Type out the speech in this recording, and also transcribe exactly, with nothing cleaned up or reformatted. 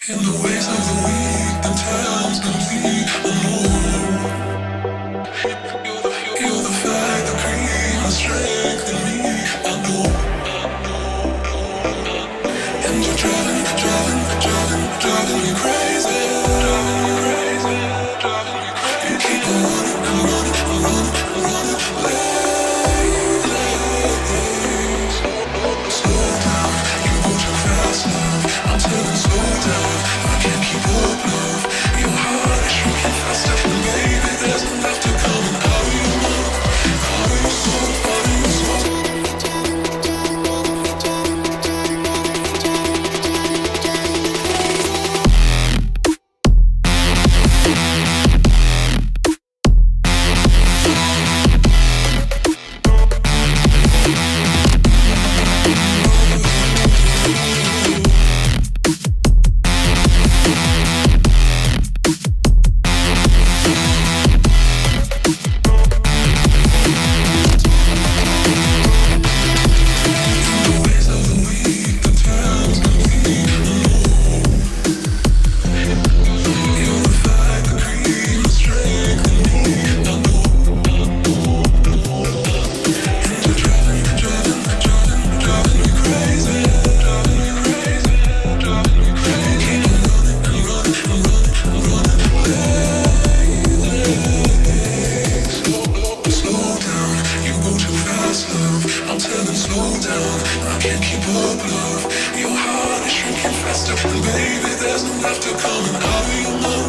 In the ways of the weak, the time's complete. Alone. You're the fact, the cream, the strength in me. I know. And you're driving, driving, driving, driving me crazy. Driving me crazy, driving me crazy. You keep on running, I'm running, I'm running, I'm running. Late, late. Slow down, you go too fast now. I'm telling slow down, I can't keep up, love. Your heart is shrinking faster, and baby, there's enough to come out of your mouth, out of your soul, out of your soul. I'm telling slow down, I can't keep up, love. Your heart is shrinking faster, and baby, there's no laughter coming out of your mouth.